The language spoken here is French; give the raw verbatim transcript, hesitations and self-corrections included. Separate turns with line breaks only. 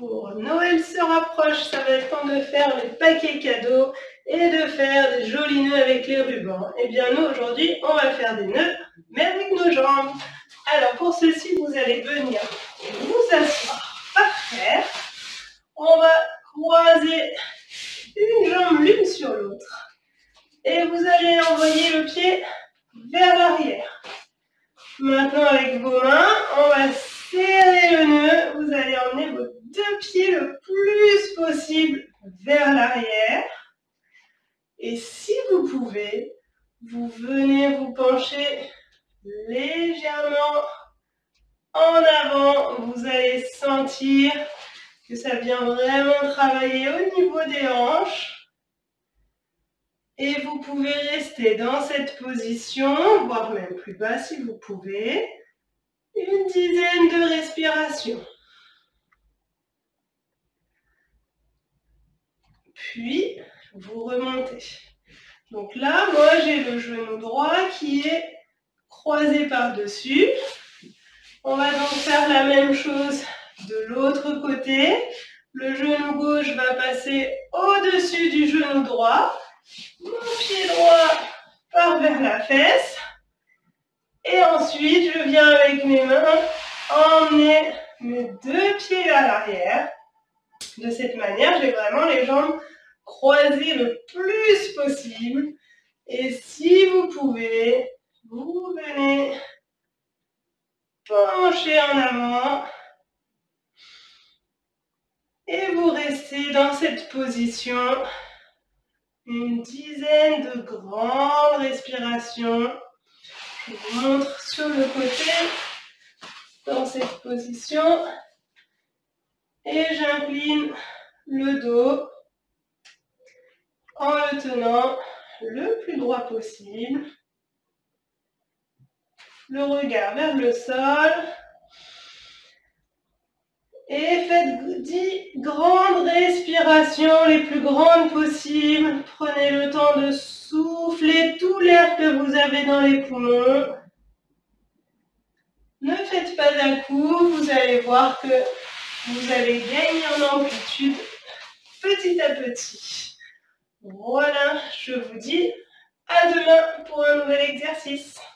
pour Noël se rapproche, ça va être temps de faire les paquets cadeaux et de faire des jolis nœuds avec les rubans. Et bien nous aujourd'hui, on va faire des nœuds, mais avec nos jambes. Alors pour ceci, vous allez venir vous asseoir par terre. On va croiser une jambe l'une sur l'autre. Et vous allez envoyer le pied vers l'arrière. Maintenant avec vos mains, on va serrer le nœud. Vous allez emmener vos deux pieds le plus possible vers l'arrière. Et si vous pouvez, vous venez vous pencher légèrement en avant. Vous allez sentir que ça vient vraiment travailler au niveau des hanches. Et vous pouvez rester dans cette position, voire même plus bas si vous pouvez, une dizaine de respirations. Puis, vous remontez. Donc là, moi, j'ai le genou droit qui est croisé par-dessus. On va donc faire la même chose de l'autre côté. Le genou gauche va passer au-dessus du genou droit. Mon pied droit part vers la fesse. Et ensuite, je viens avec mes mains emmener mes deux pieds vers l'arrière. De cette manière, j'ai vraiment les jambes croisées le plus possible. Et si vous pouvez, vous venez pencher en avant. Et vous restez dans cette position. Une dizaine de grandes respirations. Je vous montre sur le côté, dans cette position. Et j'incline le dos en le tenant le plus droit possible. Le regard vers le sol. Et faites dix grandes respirations, les plus grandes possibles. Prenez le temps de souffler tout l'air que vous avez dans les poumons. Ne faites pas d'un coup, vous allez voir que vous allez gagner en amplitude petit à petit. Voilà, je vous dis à demain pour un nouvel exercice.